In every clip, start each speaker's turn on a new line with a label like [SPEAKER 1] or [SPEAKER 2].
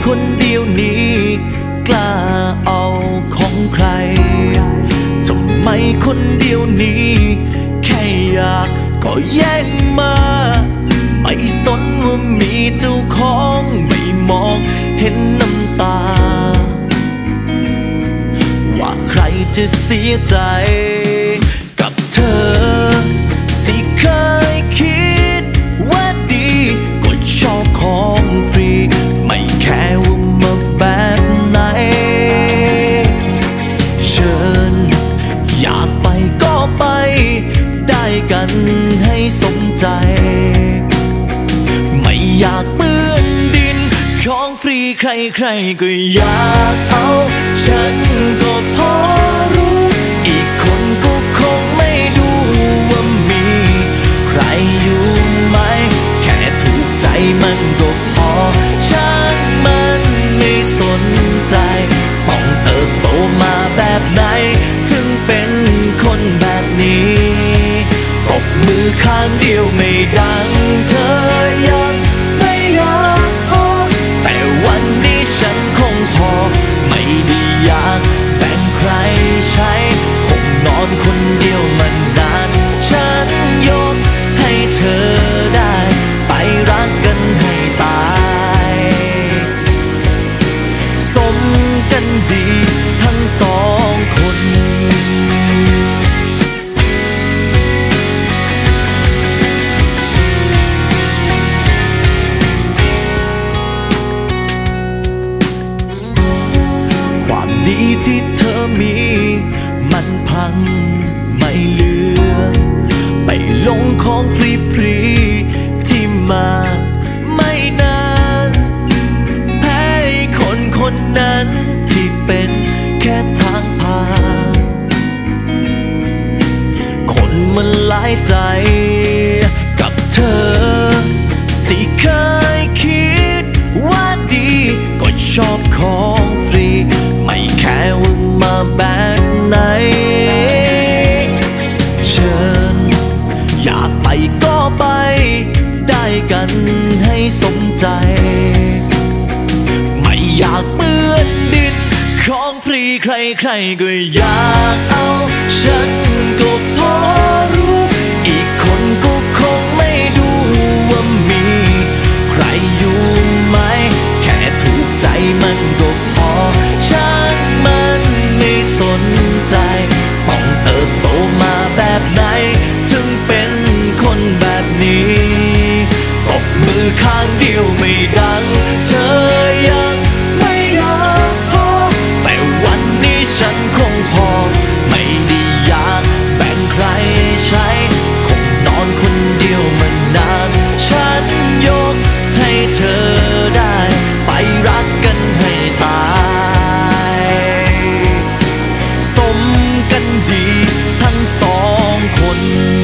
[SPEAKER 1] คนเดียวนี้กล้าเอาของใครทำไมคนเดียวนี้แค่อยากก็แย่งมาไม่สนว่ามีเจ้าของไม่มองเห็นน้ำตาว่าใครจะเสียใจกับเธอที่เคยคิดว่าดีก็ชอบของฟรีไม่แค่ว่ามาแบบไหนเชิญอยากไปก็ไปได้กันให้สมใจไม่อยากเปื้อนดินของฟรีใครๆก็อยากเอาฉันก็พอรู้อีกคนก็คงไม่ดูว่ามีใครอยู่ไหมแค่ถูกใจมันก็พอฉันมันไม่สนใจต้องเติบโตมาแบบไหนถึงเป็นคนแบบนี้ตบมือข้างเดียวไม่ดังเธอยังไม่อยากพอแต่วันนี้ฉันคงพอไม่ได้อยากแบ่งใครใช้คงนอนคนเดียวมันนานฉันยกให้เธอได้ไปรักกันให้ตายสมกันดีทั้งสองคนความดีที่เธอมีมันพังไม่เหลือไปลงของฟรีๆที่มาไม่นานแพ้คนนั้นที่เป็นแค่ทางผ่านคนมันหลายใจกับเธอที่เคยคิดว่าดีก็ชอบของฟรีไม่แค่ว่ามาแบบไหนเชิญอยากไปก็ไปได้กันให้สมใจไม่อยากเปื้อนดินของฟรีใครๆก็อยากเอาฉันก็พอรู้อีกคนก็คงไม่ดูว่ามีใครอยู่ไหมแค่ถูกใจมันก็พอฉันมันไม่สนใจต้องเติบโตมาแบบไหนถึงเป็นคนแบบนี้ตบมือข้างเดียวไม่ดังเธอยังไม่อยากพอแต่วันนี้ฉันคงพอไม่ได้อยากแบ่งใครใช้คงนอนคนเดียวมันนานฉันยกให้เธอได้ไปรักกันให้ตายสมกันดีทั้งสองคน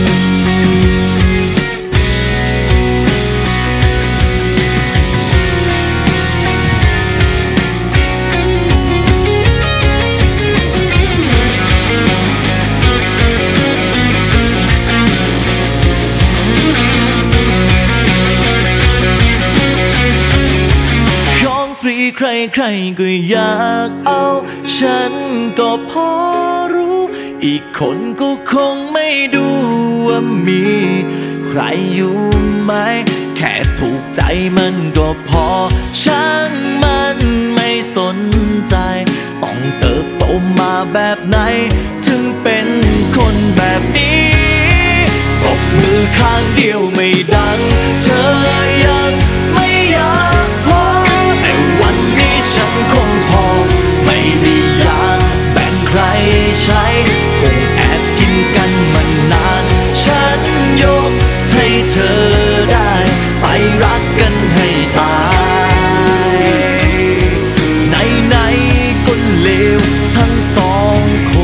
[SPEAKER 1] ใครๆก็อยากเอาฉันก็พอรู้อีกคนก็คงไม่ดูว่ามีใครอยู่ไหมแค่ถูกใจมันก็พอช่างมันไม่สนใจต้องเติบโตมาแบบไหนถึงเป็นคนแบบนี้ตบมือข้างเดียวไม่ดังเธอยังไม่อยากพอแต่วันนี้ฉันคงพอไม่ได้อยากแบ่งใครใช้คงแอบกินกันมานานฉันยกให้เธอได้ไปรักกันให้ตายไหนๆก็เลวทั้งสองคน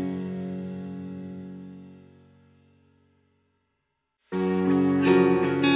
[SPEAKER 2] เ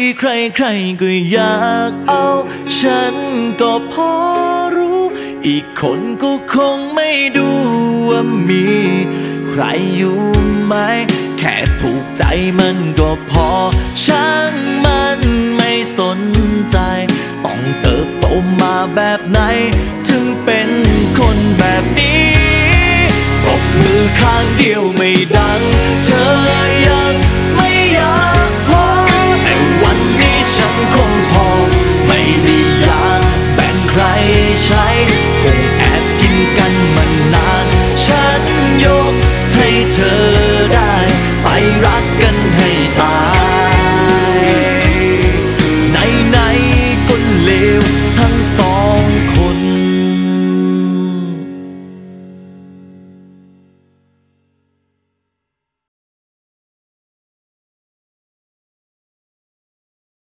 [SPEAKER 1] ใครๆก็อยากเอาฉันก็พอรู้อีกคนก็คงไม่ดูว่ามีใครอยู่ไหมแค่ถูกใจมันก็พอช่างมันไม่สนใจต้องเติบโตมาแบบไหนถึงเป็นคนแบบนี้ตบมือข้างเดียวไม่ดังเธอ